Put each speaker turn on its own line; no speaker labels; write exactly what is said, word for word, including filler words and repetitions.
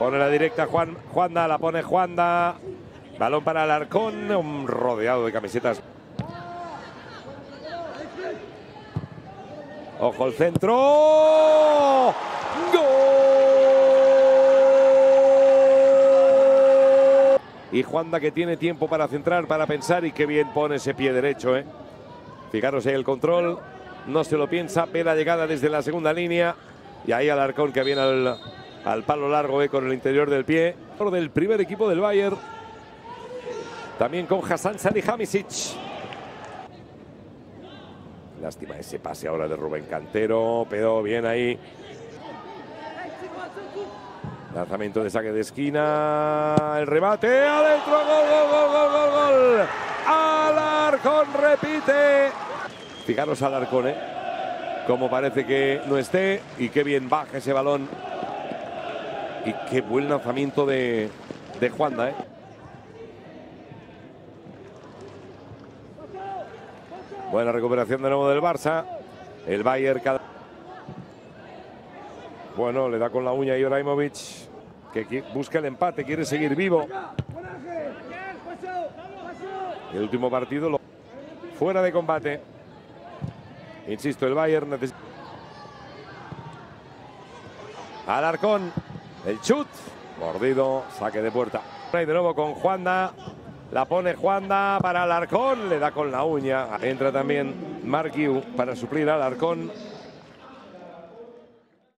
Pone la directa Juan, Juanda, la pone Juanda. Balón para Alarcón, un rodeado de camisetas. Ojo el centro. ¡Gol! Y Juanda, que tiene tiempo para centrar, para pensar, y qué bien pone ese pie derecho, ¿eh? Fijaros ahí el control, no se lo piensa, ve la llegada desde la segunda línea. Y ahí Alarcón, que viene al, al palo largo, ¿eh? Con el interior del pie. Del primer equipo del Bayern. También con Hasan Salihamidzic. Lástima ese pase ahora de Rubén Cantero, pero bien ahí. Lanzamiento de saque de esquina, el remate, adentro, gol, gol, gol, gol, gol, gol. Alarcón repite. Fijaros Alarcón, ¿eh? Como parece que no esté, y qué bien baja ese balón. Y qué buen lanzamiento de, de Juanda, ¿eh? Buena recuperación de nuevo del Barça. El Bayern cada... Bueno, le da con la uña a Ibrahimovic, que busca el empate, quiere seguir vivo. El último partido lo... fuera de combate. Insisto, el Bayern necesita... Alarcón, el chut, mordido, saque de puerta. Y de nuevo con Juanda. La pone Juanda para Alarcón, le da con la uña. Entra también Marc Guiu para suplir a Alarcón.